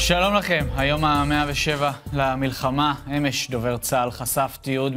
שלום לכם, היום ה-107 למלחמה. אמש דובר צה"ל חשף תיעוד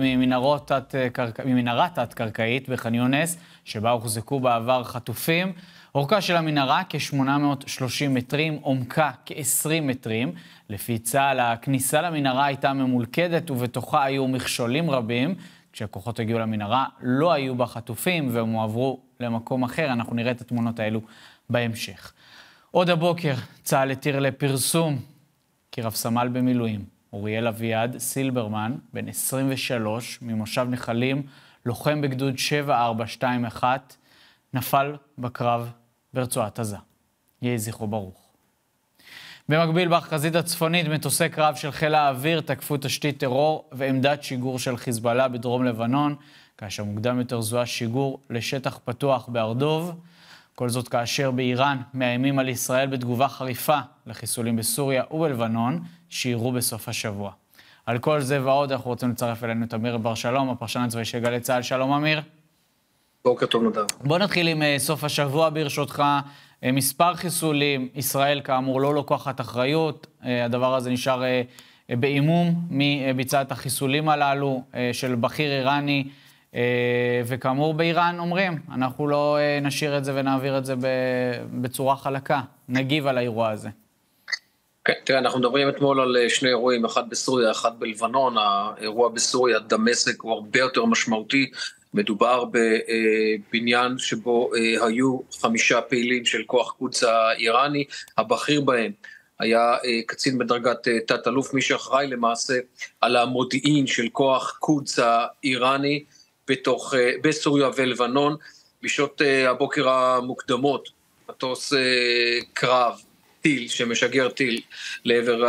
ממנהרה תת-קרקעית בח'אן יונס, שבה הוחזקו בעבר חטופים. אורכה של המנהרה כ-830 מטרים, עומקה כ-20 מטרים. לפי צה"ל, הכניסה למנהרה הייתה ממולכדת ובתוכה היו מכשולים רבים. כשהכוחות הגיעו למנהרה לא היו בה חטופים והם הועברו למקום אחר. אנחנו נראה את התמונות האלו בהמשך. עוד הבוקר צה"ל התיר לפרסום כי רב סמל במילואים אוריאל אביעד סילברמן, בן 23, ממושב נחלים, לוחם בגדוד 7421, נפל בקרב ברצועת עזה. יהי זכרו ברוך. במקביל, בחזית הצפונית, מטוסי קרב של חיל האוויר תקפו תשתית טרור ועמדת שיגור של חיזבאללה בדרום לבנון, כאשר מוקדם יותר זוהה שיגור לשטח פתוח בארדוב. כל זאת כאשר באיראן מאיימים על ישראל בתגובה חריפה לחיסולים בסוריה ובלבנון שאירעו בסוף השבוע. על כל זה ועוד אנחנו רוצים לצרף אלינו את אמיר בר שלום, הפרשן הצבאי של גלי צה"ל. שלום אמיר. בוקר טוב נדב. בוא נתחיל עם סוף השבוע ברשותך. מספר חיסולים, ישראל כאמור לא לוקחת אחריות, הדבר הזה נשאר באימום מביצע את החיסולים הללו של בכיר איראני, וכאמור באיראן אומרים, אנחנו לא נשאיר את זה ונעביר את זה בצורה חלקה, נגיב על האירוע הזה. כן, תראה, אנחנו מדברים אתמול על שני אירועים, אחד בסוריה, אחד בלבנון. האירוע בסוריה, דמשק, הוא הרבה יותר משמעותי. מדובר בבניין שבו היו 5 פעילים של כוח קודס האיראני, הבכיר בהם היה קצין בדרגת תת אלוף, מי שאחראי למעשה על המודיעין של כוח קודס האיראני בסוריה ולבנון. בשעות הבוקר המוקדמות, מטוס קרב, טיל שמשגר טיל לעבר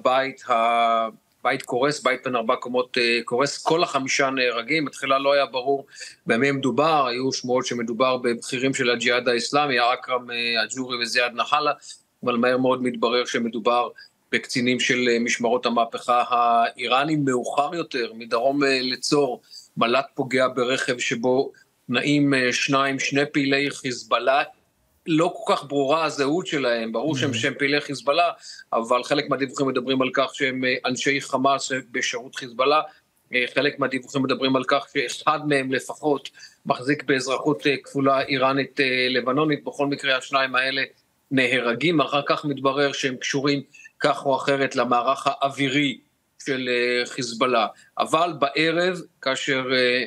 הבית קורס, בית בין 4 קומות קורס, כל 5 נהרגים. בתחילה לא היה ברור במי מדובר, היו שמועות שמדובר בבכירים של הג'יהאד האסלאמי, אכרם אג'ורי וזיאד נחלה, אבל מהר מאוד מתברר שמדובר בקצינים של משמרות המהפכה האיראני. מאוחר יותר, מדרום לצור, מל"ט פוגע ברכב שבו נעים 2 פעילי חיזבאללה, לא כל כך ברורה הזהות שלהם, ברור שהם פעילי חיזבאללה, אבל חלק מהדיווחים מדברים על כך שהם אנשי חמאס בשירות חיזבאללה, חלק מהדיווחים מדברים על כך שאחד מהם לפחות מחזיק באזרחות כפולה איראנית לבנונית. בכל מקרה השניים האלה נהרגים, אחר כך מתברר שהם קשורים כך או אחרת למערך האווירי של חיזבאללה. אבל בערב, כאשר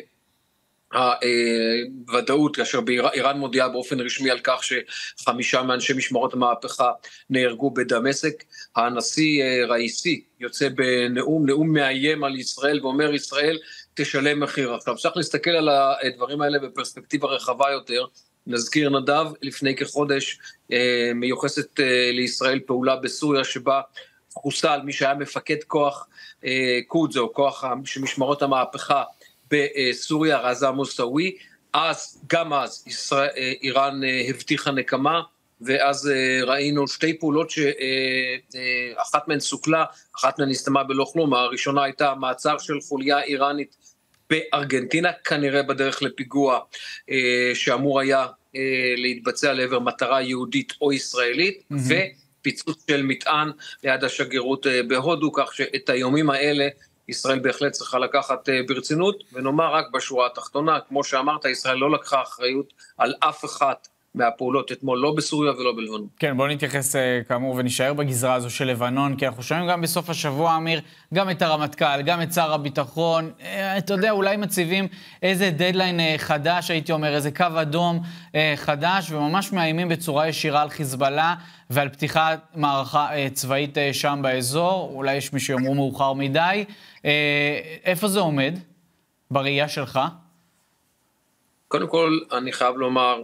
הוודאות, כאשר איראן מודיעה באופן רשמי על כך ש5 מאנשי משמרות המהפכה נהרגו בדמשק, הנשיא ראיסי יוצא נאום מאיים על ישראל ואומר, ישראל תשלם מחיר. עכשיו צריך להסתכל על הדברים האלה בפרספקטיבה רחבה יותר. נזכיר נדב, לפני כחודש מיוחסת לישראל פעולה בסוריה שבה חוסל מי שהיה מפקד כוח קודס או כוח שמשמרות המהפכה בסוריה, רזה מוסאווי. גם אז איראן הבטיחה נקמה, ואז ראינו 2 פעולות שאחת מהן סוכלה, אחת מהן נסתמה בלא כלום. הראשונה הייתה מעצר של חוליה איראנית בארגנטינה, כנראה בדרך לפיגוע שאמור היה להתבצע לעבר מטרה יהודית או ישראלית, ופיצוץ של מטען ליד השגרירות בהודו, כך שאת היומים האלה ישראל בהחלט צריכה לקחת ברצינות, ונאמר רק בשורה התחתונה, כמו שאמרת, ישראל לא לקחה אחריות על אף אחת מהפעולות אתמול, לא בסוריה ולא בלבנון. כן, בואו נתייחס כאמור ונשאר בגזרה הזו של לבנון, כי אנחנו שומעים גם בסוף השבוע, אמיר, גם את הרמטכ"ל, גם את שר הביטחון, אתה יודע, אולי מציבים איזה דדליין חדש, הייתי אומר, איזה קו אדום חדש, וממש מאיימים בצורה ישירה על חיזבאללה, ועל פתיחת מערכה צבאית שם באזור. אולי יש מי שיאמרו מאוחר מדי. איפה זה עומד בראייה שלך? קודם כל, אני חייב לומר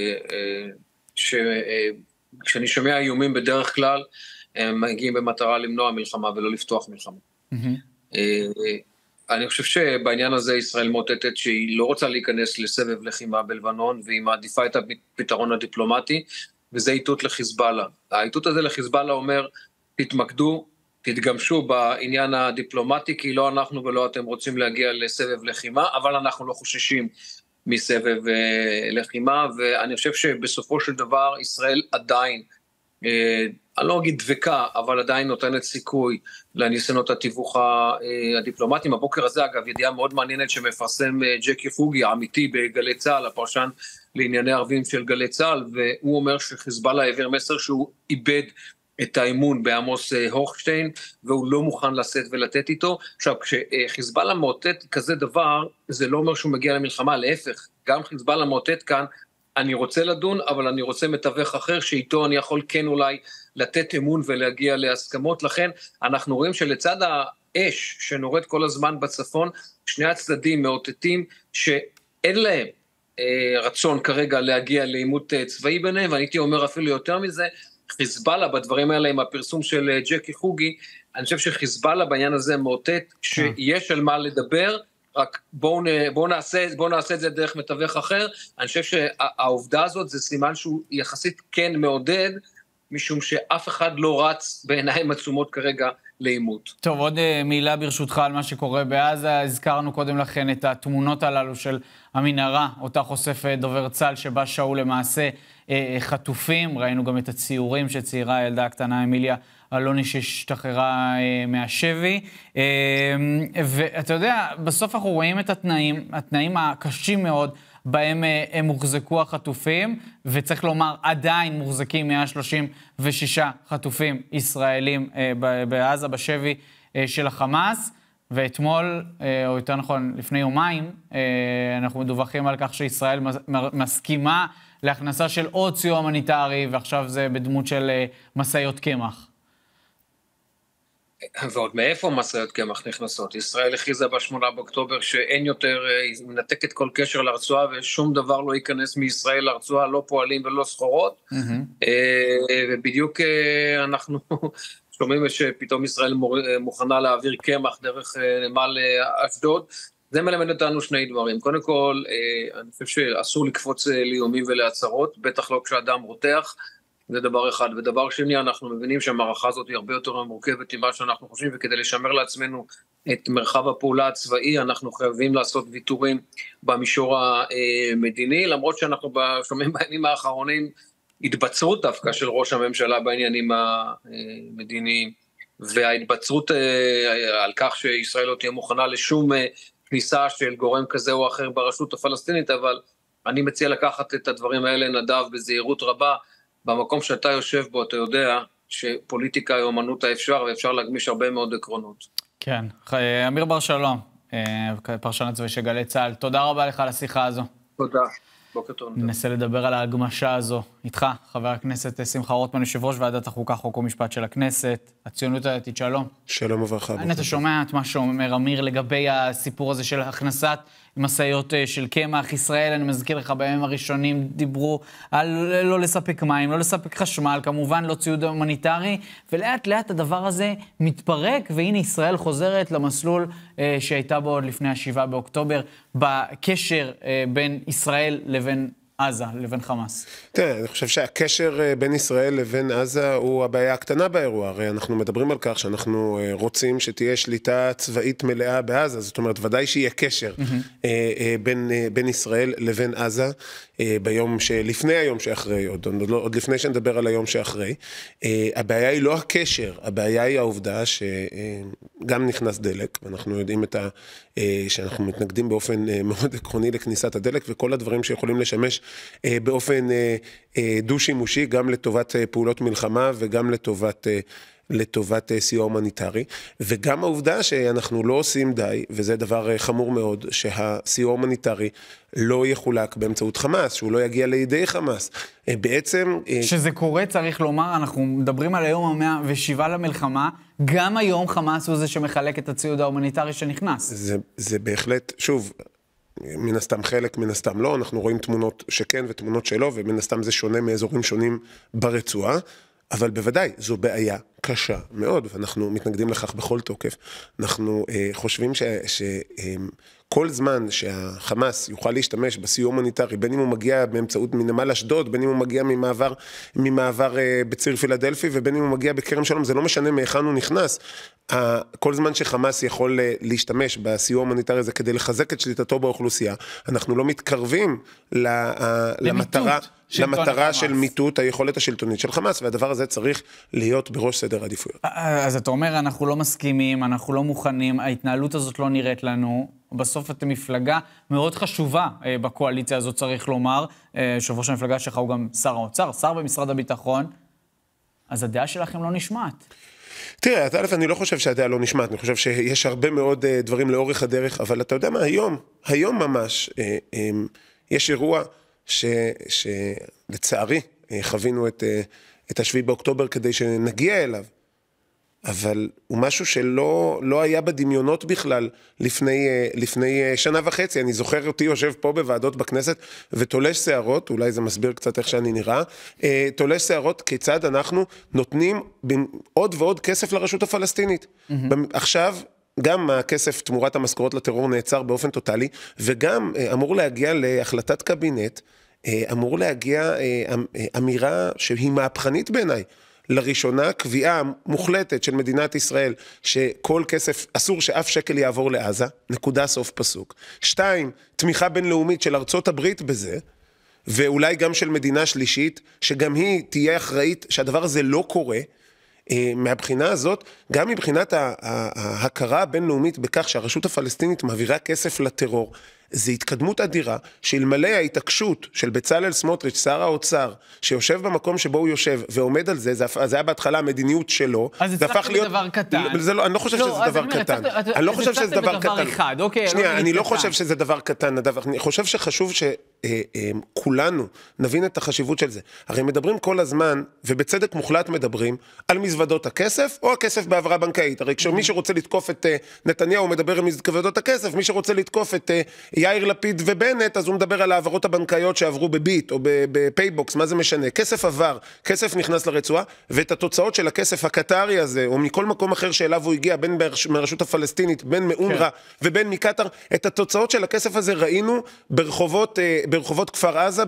שכשאני שומע איומים בדרך כלל, הם מגיעים במטרה למנוע מלחמה ולא לפתוח מלחמה. אני חושב שבעניין הזה ישראל מוטטת שהיא לא רוצה להיכנס לסבב לחימה בלבנון, והיא מעדיפה את הפתרון הדיפלומטי, וזה איתות לחיזבאללה. האיתות הזה לחיזבאללה אומר, תתמקדו, תתגמשו בעניין הדיפלומטי, כי לא אנחנו ולא אתם רוצים להגיע לסבב לחימה, אבל אנחנו לא חוששים מסבב לחימה, ואני חושב שבסופו של דבר ישראל עדיין אני לא אגיד דבקה, אבל עדיין נותנת סיכוי לניסיונות התיווך הדיפלומטיים. הבוקר הזה, אגב, ידיעה מאוד מעניינת שמפרסם ג'קי פוגי, האמיתי בגלי צה"ל, הפרשן לענייני ערבים של גלי צה"ל, והוא אומר שחיזבאללה העביר מסר שהוא איבד את האמון בעמוס הוכשטיין, והוא לא מוכן לשאת ולתת איתו. עכשיו, כשחיזבאללה מאותת כזה דבר, זה לא אומר שהוא מגיע למלחמה, להפך, גם חיזבאללה מאותת כאן, אני רוצה לדון, אבל אני רוצה מתווך אחר, שאיתו אני יכול כן אולי לתת אמון ולהגיע להסכמות. לכן אנחנו רואים שלצד האש שנורד כל הזמן בצפון, שני הצדדים מאותתים שאין להם רצון כרגע להגיע לעימות צבאי ביניהם, ואני הייתי אומר אפילו יותר מזה, חיזבאללה בדברים האלה עם הפרסום של ג'קי חוגי, אני חושב שחיזבאללה בעניין הזה מאותת שיש על מה לדבר, רק בואו נעשה את זה דרך מתווך אחר. אני חושב שהעובדה הזאת זה סימן שהוא יחסית כן מעודד, משום שאף אחד לא רץ בעיניים עצומות כרגע לעימות. טוב, עוד מילה ברשותך על מה שקורה בעזה. הזכרנו קודם לכן את התמונות הללו של המנהרה, אותה חושף דובר צה"ל שבה שהו למעשה חטופים. ראינו גם את הציורים שציירה הילדה הקטנה אמיליה אלוני שהשתחררה מהשבי. ואתה יודע, בסוף אנחנו רואים את התנאים הקשים מאוד בהם הם מוחזקו החטופים, וצריך לומר, עדיין מוחזקים 136 חטופים ישראלים בעזה, בשבי של החמאס, ואתמול, או יותר נכון, לפני יומיים, אנחנו מדווחים על כך שישראל מסכימה להכנסה של עוד סיוע הומניטרי, ועכשיו זה בדמות של מסעיות קמח. ועוד מאיפה מסעיות קמח נכנסות? ישראל הכריזה ב8 באוקטובר שאין יותר, היא מנתקת כל קשר לרצועה, ושום דבר לא ייכנס מישראל לרצועה, לא פועלים ולא סחורות, ובדיוק אנחנו שומעים שפתאום ישראל מוכנה להעביר קמח דרך נמל אשדוד. זה מלמד אותנו שני דברים. קודם כל, אני חושב שאסור לקפוץ לאיומים ולהצהרות, בטח לא כשאדם רותח, זה דבר אחד. ודבר שני, אנחנו מבינים שהמערכה הזאת היא הרבה יותר מורכבת ממה שאנחנו חושבים, וכדי לשמר לעצמנו את מרחב הפעולה הצבאי, אנחנו חייבים לעשות ויתורים במישור המדיני, למרות שאנחנו שומעים בימים האחרונים התבצרות דווקא של ראש הממשלה בעניינים המדיניים, וההתבצרות על כך שישראל לא תהיה מוכנה לשום כניסה של גורם כזה או אחר ברשות הפלסטינית, אבל אני מציע לקחת את הדברים האלה, נדב, בזהירות רבה. במקום שאתה יושב בו, אתה יודע שפוליטיקה היא אומנות האפשר, ואפשר להגמיש הרבה מאוד עקרונות. כן. אמיר בר שלום, פרשן הצבאי של גלי צה"ל, תודה רבה לך על השיחה הזו. תודה. בוקר טוב. ננסה לדבר על ההגמשה הזו. איתך, חבר הכנסת שמחה רוטמן, יושב ראש ועדת החוקה, חוק ומשפט של הכנסת, הציונות הדתית, שלום. שלום וברכה. אתה שומע את מה שאומר אמיר לגבי הסיפור הזה של הכנסת מסעיות של קמח. ישראל, אני מזכיר לך, בימים הראשונים דיברו על לא לספק מים, לא לספק חשמל, כמובן לא ציוד הומניטרי, ולאט לאט הדבר הזה מתפרק, והנה ישראל חוזרת למסלול שהייתה בו עוד לפני 7 באוקטובר, בקשר בין ישראל לבין עזה, לבין חמאס. תראה, אני חושב שהקשר בין ישראל לבין עזה הוא הבעיה הקטנה באירוע. הרי אנחנו מדברים על כך שאנחנו רוצים שתהיה שליטה צבאית מלאה בעזה, זאת אומרת, ודאי שיהיה קשר בין ישראל לבין עזה, ביום שלפני היום שאחרי, עוד לפני שנדבר על היום שאחרי. הבעיה היא לא הקשר, הבעיה היא העובדה שגם נכנס דלק, ואנחנו יודעים שאנחנו מתנגדים באופן מאוד עקרוני לכניסת הדלק, וכל הדברים שיכולים לשמש באופן דו-שימושי, גם לטובת פעולות מלחמה וגם לטובת סיוע הומניטרי, וגם העובדה שאנחנו לא עושים די, וזה דבר חמור מאוד, שהסיוע הומניטרי לא יחולק באמצעות חמאס, שהוא לא יגיע לידי חמאס. בעצם... שזה קורה, צריך לומר, אנחנו מדברים על היום ה-107 למלחמה, גם היום חמאס הוא זה שמחלק את הציוד ההומניטרי שנכנס. זה בהחלט, שוב, מן הסתם חלק, מן הסתם לא, אנחנו רואים תמונות שכן ותמונות שלא, ומן הסתם זה שונה מאזורים שונים ברצועה, אבל בוודאי זו בעיה קשה מאוד, ואנחנו מתנגדים לכך בכל תוקף. אנחנו חושבים כל זמן שהחמאס יוכל להשתמש בסיוע הומניטרי, בין אם הוא מגיע באמצעות מנמל אשדוד, בין אם הוא מגיע ממעבר בציר פילדלפי, ובין אם הוא מגיע בכרם שלום, זה לא משנה מהיכן הוא נכנס. כל זמן שחמאס יכול להשתמש בסיוע הומניטרי הזה כדי לחזק את שליטתו באוכלוסייה, אנחנו לא מתקרבים למטרה של מיטוט היכולת השלטונית של חמאס, והדבר הזה צריך להיות בראש סדר העדיפויות. אז אתה אומר, אנחנו לא מסכימים, אנחנו לא מוכנים, ההתנהלות הזאת לא נראית לנו, בסוף אתם מפלגה מאוד חשובה בקואליציה הזאת, צריך לומר, יושב ראש המפלגה שלך הוא גם שר האוצר, שר במשרד הביטחון, אז הדעה שלכם לא נשמעת. תראה, אני לא חושב שהדעה לא נשמעת, אני חושב שיש הרבה מאוד דברים לאורך הדרך, אבל אתה יודע מה, היום ממש, יש אירוע שלצערי חווינו את השביעי באוקטובר כדי שנגיע אליו, אבל הוא משהו שלא היה בדמיונות בכלל לפני שנה וחצי. אני זוכר אותי יושב פה בוועדות בכנסת ותולש שערות, אולי זה מסביר קצת איך שאני נראה, תולש שערות כיצד אנחנו נותנים עוד ועוד כסף לרשות הפלסטינית. עכשיו גם הכסף תמורת המשכורות לטרור נעצר באופן טוטלי, וגם אמור להגיע להחלטת קבינט, אמור להגיע אמירה שהיא מהפכנית בעיניי, לראשונה קביעה מוחלטת של מדינת ישראל שכל כסף, אסור שאף שקל יעבור לעזה, נקודה סוף פסוק. 2, תמיכה בינלאומית של ארצות הברית בזה, ואולי גם של מדינה שלישית, שגם היא תהיה אחראית שהדבר הזה לא קורה. מהבחינה הזאת, גם מבחינת ההכרה הבינלאומית בכך שהרשות הפלסטינית מעבירה כסף לטרור, זו התקדמות אדירה, שאלמלא ההתעקשות של בצלאל סמוטריץ', שר האוצר, שיושב במקום שבו הוא יושב ועומד על זה, זה היה בהתחלה המדיניות שלו, זה הפך להיות דבר קטן. אני לא חושב שזה דבר קטן. אני לא חושב שזה דבר קטן. שנייה, אני לא חושב שזה דבר קטן. אני חושב שחשוב שכולנו נבין את החשיבות של זה. הרי מדברים כל הזמן, ובצדק מוחלט מדברים, על מזוודות הכסף, או הכסף בעברה בנקאית. הרי כשמי שרוצה לתקוף את נתניהו מדבר על מזוודות הכסף, מי שרוצה לתקוף את יאיר לפיד ובנט, אז הוא מדבר על העברות הבנקאיות שעברו בביט או בפייבוקס, מה זה משנה? כסף עבר, כסף נכנס לרצועה, ואת התוצאות של הכסף הקטרי הזה, או מכל מקום אחר שאליו הוא הגיע, בין מהרשות הפלסטינית, בין מאונר"א ובין מקטר, את התוצאות של הכסף הזה ראינו ברחובות כפר עזה,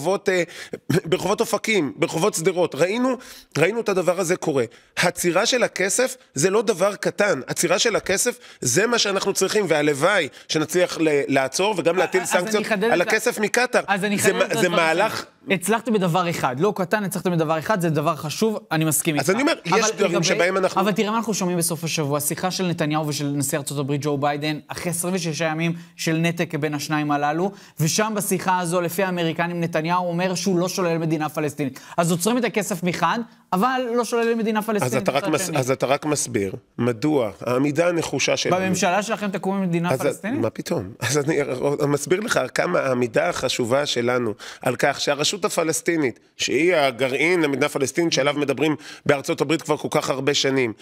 ברחובות אופקים, ברחובות שדרות, ראינו את הדבר הזה קורה. הצירה של הכסף זה לא דבר קטן, הצירה של הכסף זה מה שאנחנו צריכים, והלוואי שנצליח לעצור וגם להטיל סנקציות על הכסף מקטר. זה מהלך... הצלחתם בדבר אחד, לא קטן, הצלחתם בדבר אחד, זה דבר חשוב, אני מסכים איתך. אז אני אומר, יש דברים שבהם אנחנו... אבל תראה מה אנחנו שומעים בסוף השבוע, שיחה של נתניהו ושל נשיא ארצות הברית ג'ו ביידן, אחרי 26 ימים של נתק בין השניים הללו, ושם בשיחה הזו, לפי האמריקנים, נתניהו אומר שהוא לא שולל מדינה פלסטינית. אז עוצרים את הכסף מחד, אבל לא שולל מדינה פלסטינית. אז אתה רק מסביר, מדוע העמידה הנחושה שלנו... בממשלה שלכם תקום מדינה פלסטינית? מה פתאום? אז אני מסביר לך כמה העמידה החשובה שלנו על כך שהרשות הפלסטינית, שהיא הגרעין למדינה פלסטינית שעליו מדברים בארצות הברית כבר כל כך הרבה שנים,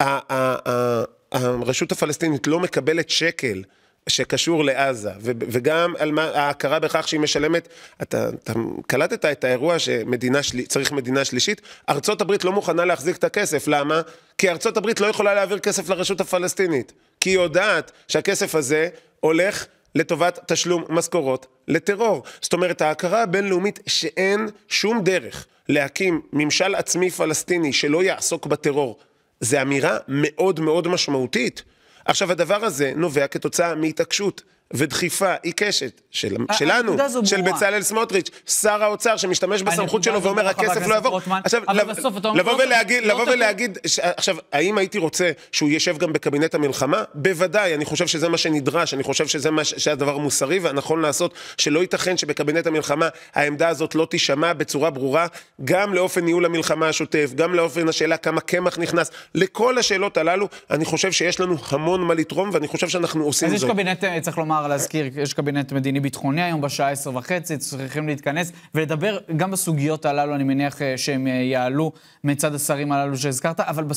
הרשות הפלסטינית לא מקבלת שקל שקשור לעזה, וגם על ההכרה בכך שהיא משלמת, אתה קלטת את האירוע שצריך מדינה שלישית, ארצות הברית לא מוכנה להחזיק את הכסף, למה? כי ארצות הברית לא יכולה להעביר כסף לרשות הפלסטינית, כי היא יודעת שהכסף הזה הולך לטובת תשלום משכורות לטרור. זאת אומרת, ההכרה הבינלאומית שאין שום דרך להקים ממשל עצמי פלסטיני שלא יעסוק בטרור, זה אמירה מאוד מאוד משמעותית. עכשיו, הדבר הזה נובע כתוצאה מהתעקשות ודחיפה עיקשת שלנו, של בצלאל סמוטריץ', שר האוצר שמשתמש בסמכות שלו ואומר הכסף לא יעבור. עכשיו, לבוא ולהגיד, עכשיו, האם הייתי רוצה שהוא ישב גם בקבינט המלחמה? בוודאי, אני חושב שזה מה שנדרש, אני חושב שזה הדבר המוסרי והנכון לעשות, שלא ייתכן שבקבינט המלחמה העמדה הזאת לא תישמע בצורה ברורה, גם לאופן ניהול המלחמה השוטף, גם לאופן השאלה כמה קמח נכנס, לכל השאלות הללו, אני חושב שיש לנו המון מה לתרום, ואני חושב שאנחנו עושים זאת. אז יש קבינט, צריך לומר, להזכיר, יש קבינט מדיני ביטחוני היום בשעה 10:30, צריכים להתכנס ולדבר גם בסוגיות הללו, אני מניח שהם יעלו מצד השרים הללו שהזכרת, אבל בסוף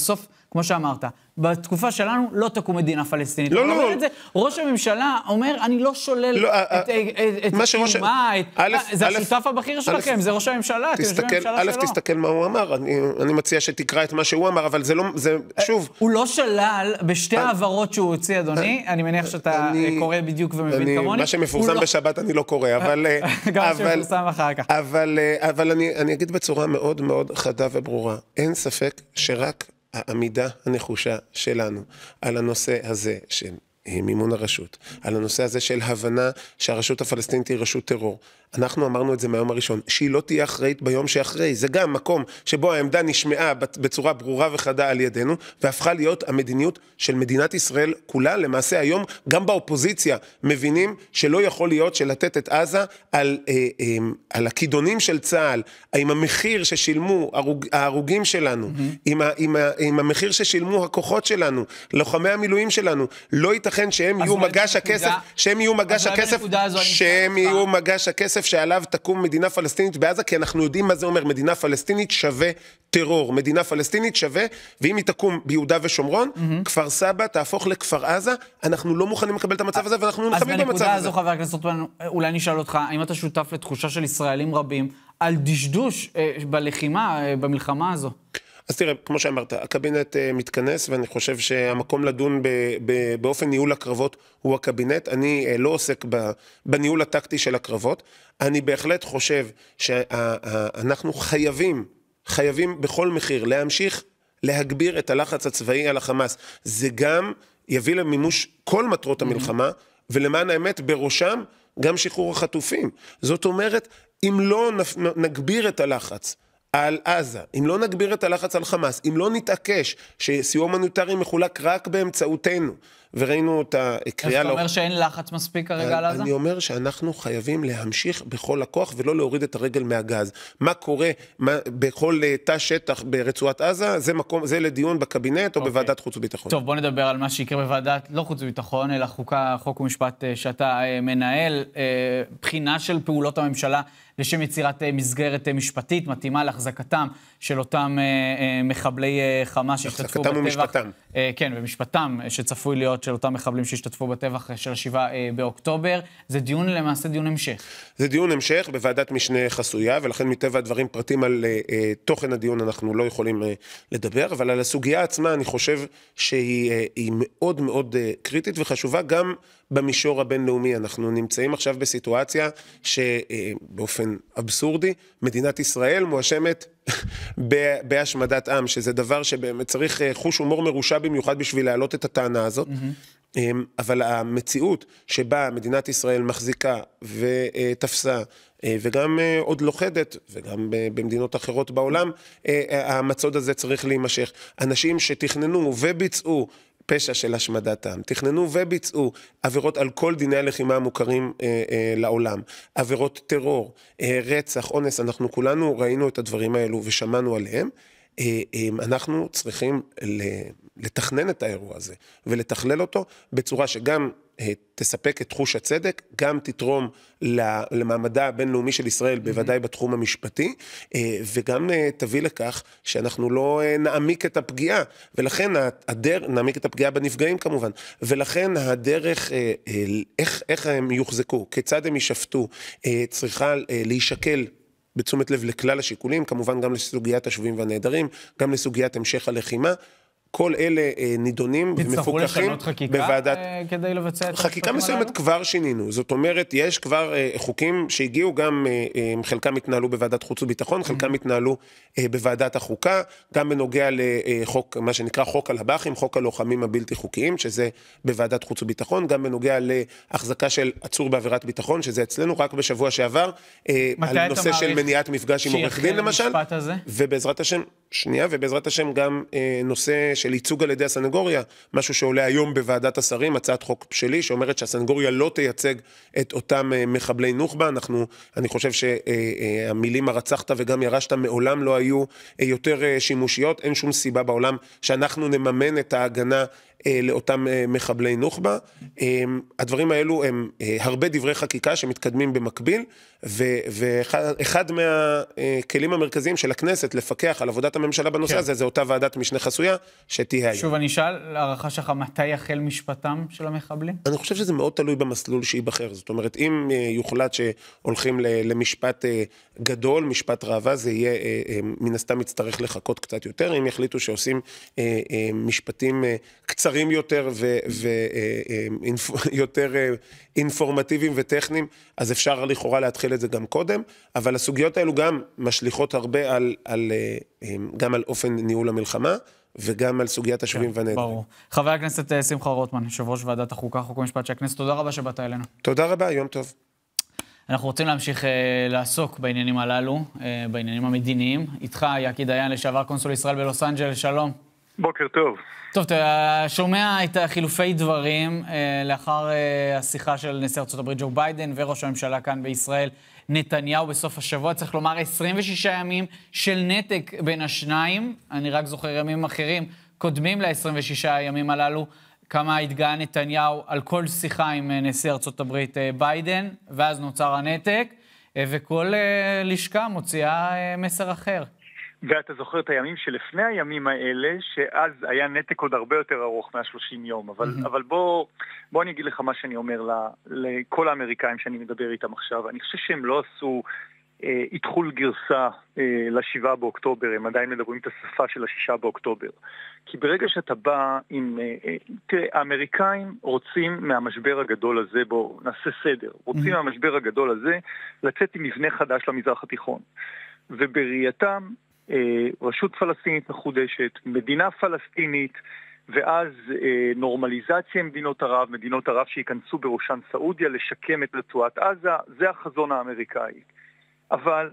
כמו שאמרת, בתקופה שלנו לא תקום מדינה פלסטינית. לא, לא. ראש הממשלה אומר, אני לא שולל את קיומה, זה השותף הבכיר שלכם, זה ראש הממשלה, אתם יושבים בממשלה שלו. תסתכל מה הוא אמר, אני מציע שתקרא את מה שהוא אמר, אבל זה לא, שוב. הוא לא שלל בשתי העברות שהוא הוציא, אדוני, אני מניח שאתה קורא בדיוק ומבין כמוני. מה שמפורסם בשבת אני לא קורא, אבל... גם שמפורסם אחר כך. אבל אני אגיד בצורה מאוד מאוד חדה וברורה, אין ספק שרק העמידה הנחושה שלנו על הנושא הזה של מימון הרשות, על הנושא הזה של הבנה שהרשות הפלסטינית היא רשות טרור. אנחנו אמרנו את זה מהיום הראשון, שהיא לא תהיה אחראית ביום שאחרי. זה גם מקום שבו העמדה נשמעה בצורה ברורה וחדה על ידינו, והפכה להיות המדיניות של מדינת ישראל כולה. למעשה היום גם באופוזיציה מבינים שלא יכול להיות שלתת את עזה על הכידונים של צה"ל, עם המחיר ששילמו ההרוגים שלנו, עם המחיר ששילמו הכוחות שלנו, לוחמי המילואים שלנו, לא ייתכן שהם יהיו מגש הכסף, שהם יהיו מגש הכסף שעליו תקום מדינה פלסטינית בעזה, כי אנחנו יודעים מה זה אומר, מדינה פלסטינית שווה טרור, מדינה פלסטינית שווה, ואם היא תקום ביהודה ושומרון, כפר סבא תהפוך לכפר עזה, אנחנו לא מוכנים לקבל את המצב הזה, ואנחנו נלחמים במצב הזה. אז בנקודה הזו, חבר הכנסת רוטמן, אולי נשאל אותך, האם אתה שותף לתחושה של ישראלים רבים על דשדוש בלחימה, במלחמה הזו? אז תראה, כמו שאמרת, הקבינט מתכנס, ואני חושב שהמקום לדון באופן ניהול הקרבות הוא הקבינט. אני לא עוסק בניהול הטקטי של הקרבות. אני בהחלט חושב שאנחנו חייבים בכל מחיר להמשיך להגביר את הלחץ הצבאי על החמאס. זה גם יביא למימוש כל מטרות המלחמה, ולמען האמת בראשם גם שחרור החטופים. זאת אומרת, אם לא נגביר את הלחץ על עזה, אם לא נגביר את הלחץ על חמאס, אם לא נתעקש שסיוע הומניטרי מחולק רק באמצעותנו, וראינו את הקריאה... אז אתה אומר שאין לחץ מספיק כרגע על עזה? אני אומר שאנחנו חייבים להמשיך בכל הכוח ולא להוריד את הרגל מהגז. מה קורה בכל תא שטח ברצועת עזה, זה לדיון בקבינט או בוועדת חוץ וביטחון. טוב, בוא נדבר על מה שיקרה בוועדת, לא חוץ וביטחון, אלא חוק ומשפט שאתה מנהל, בחינה של פעולות הממשלה לשם יצירת מסגרת משפטית מתאימה להחזקתם של אותם מחבלי חמאס שהשתתפו בטבח. ומשפטם. כן, ומשפטם שצפוי להיות של אותם מחבלים שהשתתפו בטבח של 7 באוקטובר. זה דיון, למעשה דיון המשך. זה דיון המשך בוועדת משנה חסויה, ולכן מטבע הדברים פרטים על תוכן הדיון אנחנו לא יכולים לדבר, אבל על הסוגיה עצמה אני חושב שהיא מאוד מאוד קריטית וחשובה גם במישור הבינלאומי. אנחנו נמצאים עכשיו בסיטואציה שבאופן אבסורדי, מדינת ישראל מואשמת בהשמדת עם, שזה דבר שבאמת צריך חוש הומור מרושע במיוחד בשביל להעלות את הטענה הזאת. אבל המציאות שבה מדינת ישראל מחזיקה ותפסה, וגם עוד לוחדת, וגם במדינות אחרות בעולם, המצוד הזה צריך להימשך. אנשים שתכננו וביצעו פשע של השמדת עם, תכננו וביצעו עבירות על כל דיני הלחימה המוכרים לעולם, עבירות טרור, רצח, אונס, אנחנו כולנו ראינו את הדברים האלו ושמענו עליהם. אנחנו צריכים לתכנן את האירוע הזה ולתכלל אותו בצורה שגם תספק את תחוש הצדק, גם תתרום למעמדה הבינלאומי של ישראל, בוודאי בתחום המשפטי, וגם תביא לכך שאנחנו לא נעמיק את הפגיעה, ולכן נעמיק את הפגיעה בנפגעים כמובן, ולכן הדרך, איך הם יוחזקו, כיצד הם ישפטו, צריכה להישקל בתשומת לב לכלל השיקולים, כמובן גם לסוגיית השבויים והנעדרים, גם לסוגיית המשך הלחימה, כל אלה נידונים ומפוקחים לשנות חקיקה כדי לבצע את חקיקה מסוימת כבר שינינו, זאת אומרת יש כבר חוקים שהגיעו, גם חלקם התנהלו בוועדת חוץ וביטחון, חלקם התנהלו בוועדת החוקה, גם בנוגע לחוק, מה שנקרא חוק הלב"חים, חוק הלוחמים הבלתי חוקיים, שזה בוועדת חוץ וביטחון, גם בנוגע להחזקה של עצור בעבירת ביטחון, שזה אצלנו רק בשבוע שעבר, על נושא של מניעת מפגש עם עורך דין למשל, ובעזרת השם גם נושא של ייצוג על ידי הסנגוריה, משהו שעולה היום בוועדת השרים, הצעת חוק שלי שאומרת שהסנגוריה לא תייצג את אותם מחבלי נוח'בה. אני חושב שהמילים הרצחת וגם ירשת מעולם לא היו יותר שימושיות, אין שום סיבה בעולם שאנחנו נממן את ההגנה לאותם מחבלי נוח'בה. הדברים האלו הם הרבה דברי חקיקה שמתקדמים במקביל, ואחד מהכלים המרכזיים של הכנסת לפקח על עבודת הממשלה בנושא הזה, זה אותה ועדת משנה חסויה שתהיה היום. שוב, אני אשאל, להערכה שלך, מתי יחל משפטם של המחבלים? אני חושב שזה מאוד תלוי במסלול שיבחר. זאת אומרת, אם יוחלט שהולכים למשפט גדול, משפט ראווה, זה יהיה, מן הסתם יצטרך לחכות קצת יותר. אם יחליטו שעושים משפטים קצרים יותר ויותר אינפורמטיביים וטכניים, אז אפשר לכאורה להתחיל את זה גם קודם, אבל הסוגיות האלו גם משליכות הרבה גם על אופן ניהול המלחמה, וגם על סוגיית השבויים והנעדרים. ברור. חבר הכנסת שמחה רוטמן, יושב ראש ועדת החוקה, חוק ומשפט של הכנסת, תודה רבה שבאת אלינו. תודה רבה, יום טוב. אנחנו רוצים להמשיך לעסוק בעניינים הללו, בעניינים המדיניים. איתך, יקי דיין, לשעבר קונסול ישראל בלוס אנג'לס, שלום. בוקר טוב. טוב, אתה שומע את חילופי דברים לאחר השיחה של נשיא ארצות הברית ג'ו ביידן וראש הממשלה כאן בישראל נתניהו בסוף השבוע. צריך לומר 26 ימים של נתק בין השניים. אני רק זוכר ימים אחרים קודמים ל-26 הימים הללו. כמה התגאה נתניהו על כל שיחה עם נשיא ארצות הברית ביידן, ואז נוצר הנתק, וכל לשכה מוציאה מסר אחר. ואתה זוכר את הימים שלפני הימים האלה, שאז היה נתק עוד הרבה יותר ארוך מה-30 יום, אבל בוא אני אגיד לך מה שאני אומר לכל האמריקאים שאני מדבר איתם עכשיו. אני חושב שהם לא עשו התחול גרסה ל7 באוקטובר, הם עדיין מדברים את השפה של ה6 באוקטובר. כי ברגע שאתה בא עם... תראה, האמריקאים רוצים מהמשבר הגדול הזה, בואו נעשה סדר, רוצים מהמשבר הגדול הזה לצאת עם מבנה חדש למזרח התיכון. ובראייתם, רשות פלסטינית מחודשת, מדינה פלסטינית, ואז נורמליזציה עם מדינות ערב שיכנסו בראשן סעודיה, לשקם את רצועת עזה, זה החזון האמריקאי. אבל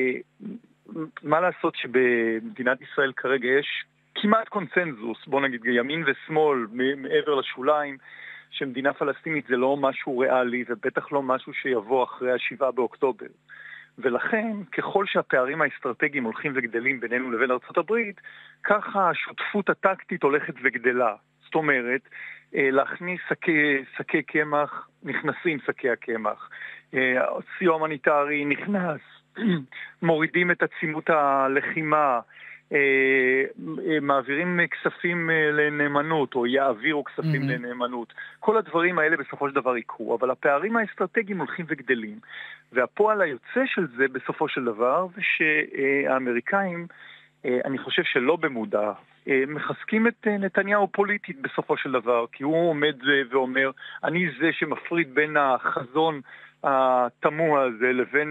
מה לעשות שבמדינת ישראל כרגע יש כמעט קונצנזוס, בוא נגיד ימין ושמאל מעבר לשוליים, שמדינה פלסטינית זה לא משהו ריאלי ובטח לא משהו שיבוא אחרי ה7 באוקטובר. ולכן, ככל שהפערים האסטרטגיים הולכים וגדלים בינינו לבין ארצות הברית, ככה השותפות הטקטית הולכת וגדלה. זאת אומרת, להכניס שקי קמח, נכנסים שקי הקמח. סיוע הומניטרי נכנס, מורידים את עצימות הלחימה, מעבירים כספים לנאמנות, או יעבירו כספים לנאמנות. כל הדברים האלה בסופו של דבר יקרו, אבל הפערים האסטרטגיים הולכים וגדלים. והפועל היוצא של זה בסופו של דבר, זה שהאמריקאים, אני חושב שלא במודע, מחזקים את נתניהו פוליטית בסופו של דבר, כי הוא עומד ואומר, אני זה שמפריד בין החזון התמוה הזה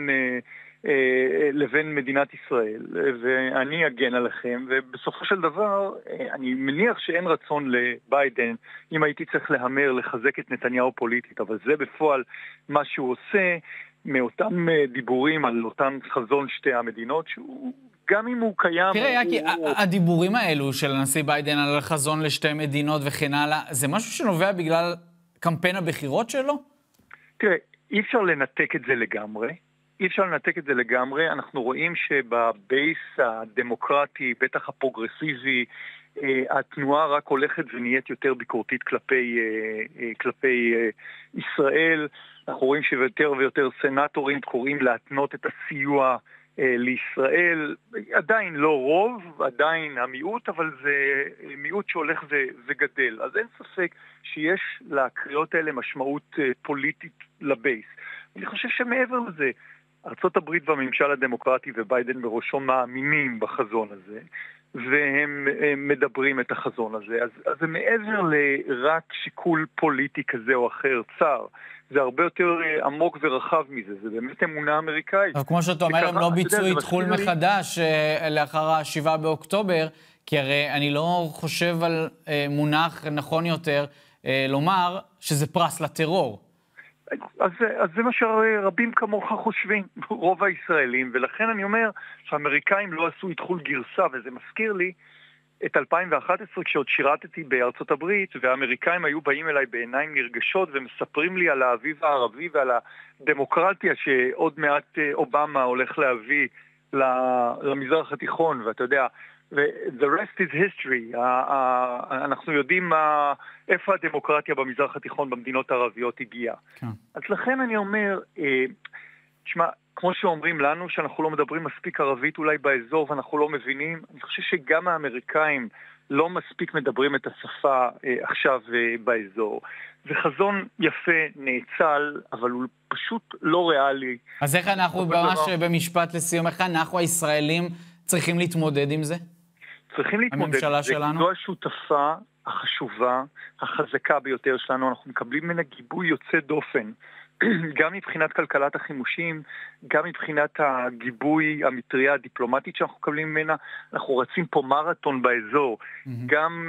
לבין מדינת ישראל, ואני אגן עליכם, ובסופו של דבר, אני מניח שאין רצון לביידן, אם הייתי צריך להמר לחזק את נתניהו פוליטית, אבל זה בפועל מה שהוא עושה, מאותם דיבורים על אותם חזון שתי המדינות, שהוא גם אם הוא קיים... תראה, יקי, הדיבורים האלו של הנשיא ביידן על חזון לשתי מדינות וכן הלאה, זה משהו שנובע בגלל קמפיין הבחירות שלו? תראה, אי אפשר לנתק את זה לגמרי. אנחנו רואים שבבייס הדמוקרטי, בטח הפרוגרסיבי, התנועה רק הולכת ונהיית יותר ביקורתית כלפי ישראל. אנחנו רואים שיותר ויותר סנטורים קוראים להתנות את הסיוע לישראל. עדיין לא רוב, עדיין המיעוט, אבל זה מיעוט שהולך וגדל. אז אין ספק שיש לקריאות האלה משמעות פוליטית לבייס. אני חושב שמעבר לזה, ארצות הברית והממשל הדמוקרטי וביידן בראשו מאמינים בחזון הזה, והם מדברים את החזון הזה. אז זה מעבר לרק שיקול פוליטי כזה או אחר צר. זה הרבה יותר עמוק ורחב מזה. זה באמת אמונה אמריקאית. אבל כמו שאתה אומר, הם לא ביצעו התחול מחדש לאחר ה7 באוקטובר, כי הרי אני לא חושב על מונח נכון יותר לומר שזה פרס לטרור. אז זה מה שרבים כמוך חושבים, רוב הישראלים, ולכן אני אומר שהאמריקאים לא עשו התחול גרסה, וזה מזכיר לי את 2011 כשעוד שירתתי בארצות הברית, והאמריקאים היו באים אליי בעיניים נרגשות ומספרים לי על האביב הערבי ועל הדמוקרטיה שעוד מעט אובמה הולך להביא למזרח התיכון, ואתה יודע, ו-the rest is history. אנחנו יודעים איפה הדמוקרטיה במזרח התיכון במדינות הערביות הגיעה. כן. אז לכן אני אומר, תשמע, כמו שאומרים לנו שאנחנו לא מדברים מספיק ערבית אולי באזור ואנחנו לא מבינים, אני חושב שגם האמריקאים לא מספיק מדברים את השפה עכשיו באזור. זה חזון יפה, נאצל, אבל הוא פשוט לא ריאלי. אז איך אנחנו, ממש במשפט לסיום, איך אנחנו הישראלים צריכים להתמודד עם זה? צריכים להתמודד עם זה, זו השותפה החשובה, החזקה ביותר שלנו, אנחנו מקבלים ממנה גיבוי יוצא דופן. גם מבחינת כלכלת החימושים, גם מבחינת הגיבוי, המטריה הדיפלומטית שאנחנו מקבלים ממנה, אנחנו רצים פה מרתון באזור, גם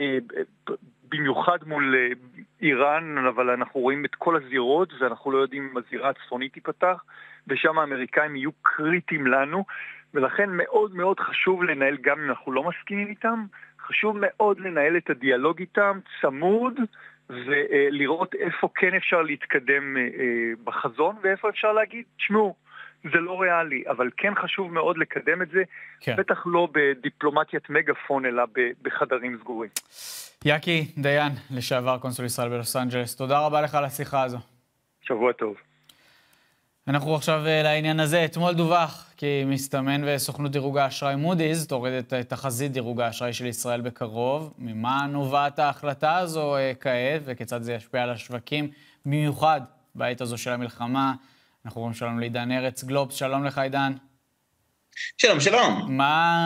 במיוחד מול איראן, אבל אנחנו רואים את כל הזירות, ואנחנו לא יודעים אם הזירה הצפונית תיפתח, ושם האמריקאים יהיו קריטיים לנו, ולכן מאוד מאוד חשוב לנהל, גם אם אנחנו לא מסכימים איתם, חשוב מאוד לנהל את הדיאלוג איתם, צמוד, ולראות איפה כן אפשר להתקדם בחזון, ואיפה אפשר להגיד, תשמעו, זה לא ריאלי, אבל כן חשוב מאוד לקדם את זה, כן. בטח לא בדיפלומטיית מגפון, אלא בחדרים סגורים. יקי דיין, לשעבר קונסול ישראל בלוס אנג'לס, תודה רבה לך על השיחה הזו. שבוע טוב. אנחנו עכשיו לעניין הזה. אתמול דווח כי מסתמן וסוכנות דירוג האשראי מודי'ס תוריד את תחזית דירוג האשראי של ישראל בקרוב. ממה נובעת ההחלטה הזו כעת וכיצד זה ישפיע על השווקים, במיוחד בעת הזו של המלחמה? אנחנו רואים שלום לעידן ארץ גלובס. שלום לך עידן. שלום, שלום.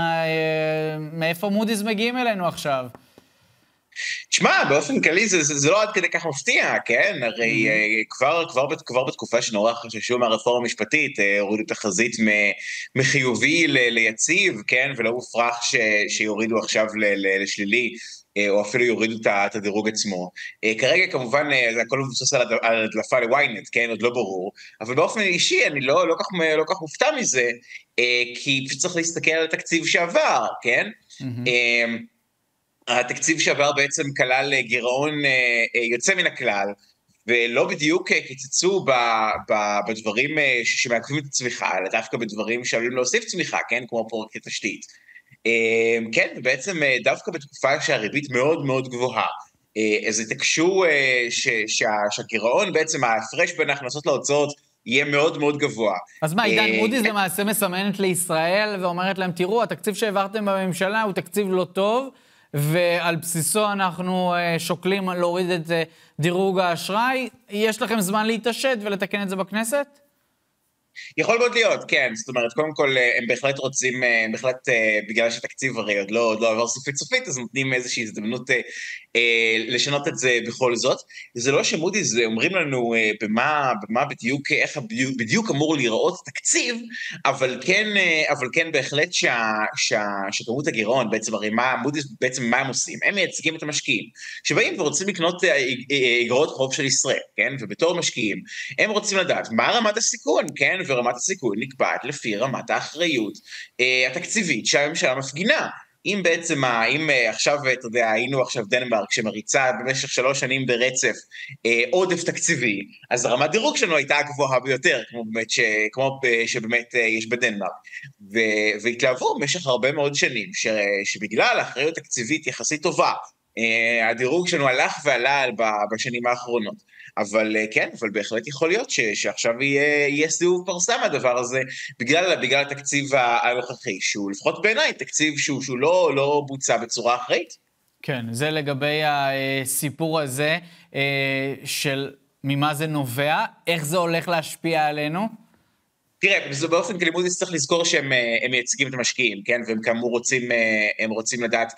מאיפה מודי'ס מגיעים אלינו עכשיו? תשמע, באופן כללי זה לא עד כדי כך מפתיע, כן? הרי כבר בתקופה שנורא חששו מהרפורמה המשפטית, הורידו תחזית מחיובי ליציב, כן? ולא מופרך שיורידו עכשיו לשלילי, או אפילו יורידו את הדירוג עצמו. כרגע כמובן זה הכל מבוסס על הדלפה לוויינט, כן? עוד לא ברור, אבל באופן אישי אני לא כך מופתע מזה, כי פשוט צריך להסתכל על התקציב שעבר, כן? התקציב שעבר בעצם כלל גירעון יוצא מן הכלל, ולא בדיוק קיצצו בדברים שמעכבים את הצמיחה, אלא דווקא בדברים שעלולים להוסיף צמיחה, כן? כמו פרויקט תשתית. כן, ובעצם דווקא בתקופה שהריבית מאוד מאוד גבוהה, אז התעקשו שהגירעון, בעצם ההפרש בין ההכנסות להוצאות, יהיה מאוד מאוד גבוה. אז מה, עידן, מודי'ס למעשה מסמנת לישראל ואומרת להם, תראו, התקציב שהעברתם בממשלה הוא תקציב לא טוב, ועל בסיסו אנחנו שוקלים להוריד את דירוג האשראי. יש לכם זמן להתעשת ולתקן את זה בכנסת? יכול מאוד להיות, כן. זאת אומרת, קודם כל, הם בהחלט רוצים, בגלל שהתקציב הרי עוד לא עבר סופית, אז נותנים איזושהי הזדמנות לשנות את זה בכל זאת. זה לא שמודי'ס אומרים לנו במה בדיוק, איך בדיוק אמור לראות תקציב, אבל כן בהחלט שכמות הגירעון, בעצם הרי מודי'ס בעצם מה הם עושים? הם מייצגים את המשקיעים, שבאים ורוצים לקנות אגרות חוב של ישראל, כן? ובתור משקיעים, הם רוצים לדעת מה רמת הסיכון, כן? ורמת הסיכון נקבעת לפי רמת האחריות התקציבית שהממשלה מפגינה. אם בעצם, אם עכשיו, אתה יודע, היינו עכשיו דנמרק שמריצה במשך 3 שנים ברצף עודף תקציבי, אז רמת דירוג שלנו הייתה הגבוהה ביותר, כמו שבאמת יש בדנמרק. והתלהבו במשך הרבה מאוד שנים, שבגלל האחריות תקציבית יחסית טובה, הדירוג שלנו הלך ועלה בשנים האחרונות. אבל כן, אבל בהחלט יכול להיות שעכשיו יהיה סיבוב פרסה מהדבר הזה, בגלל התקציב הנוכחי, שהוא לפחות בעיניי תקציב שהוא לא בוצע בצורה אחראית. כן, זה לגבי הסיפור הזה של ממה זה נובע, איך זה הולך להשפיע עלינו? תראה, באופן כללי מודי'ס צריך לזכור שהם מייצגים את המשקיעים, כן? והם כאמור רוצים לדעת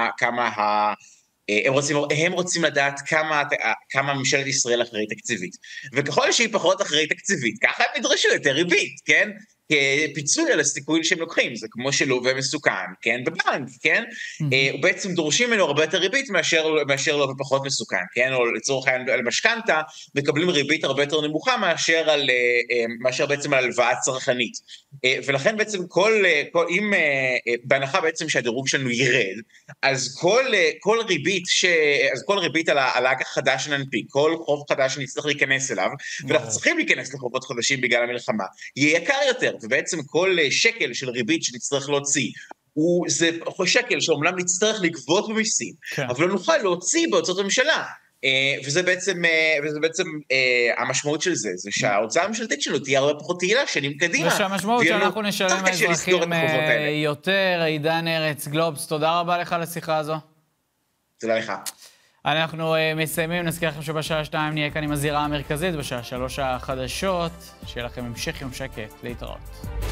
הם רוצים לדעת כמה ממשלת ישראל אחראית תקציבית. וככל שהיא פחות אחראית תקציבית, ככה הם ידרשו יותר ריבית, כן? כפיצוי על הסיכויים שהם לוקחים, זה כמו שלווה מסוכן, כן? בבנק, כן? בעצם דורשים ממנו הרבה יותר ריבית מאשר לווה פחות מסוכן, כן? או לצורך העניין על משכנתה, מקבלים ריבית הרבה יותר נמוכה מאשר בעצם על הלוואה צרכנית. ולכן בעצם אם בהנחה בעצם שהדירוג שלנו ירד, אז כל ריבית על האג"ח חדש שננפיק, כל חוב חדש שנצטרך להיכנס אליו, ואנחנו צריכים להיכנס לחובות חדשים בגלל המלחמה, יהיה יקר יותר, ובעצם כל שקל של ריבית שנצטרך להוציא, זה שקל שאומנם נצטרך לגבות במיסים, אבל לא נוכל להוציא בהוצאות הממשלה. וזה בעצם המשמעות של זה שההוצאה הממשלתית שלנו תהיה הרבה פחות תהילה שנים קדימה. ושהמשמעות שאנחנו נשלם האזרחים יותר. עידן ארץ גלובס, תודה רבה לך על השיחה הזו. תודה לך. אנחנו מסיימים, נזכיר לכם שבשעה 2 נהיה כאן עם הזירה המרכזית, בשעה 3 החדשות, שיהיה לכם המשך יום שקט, להתראות.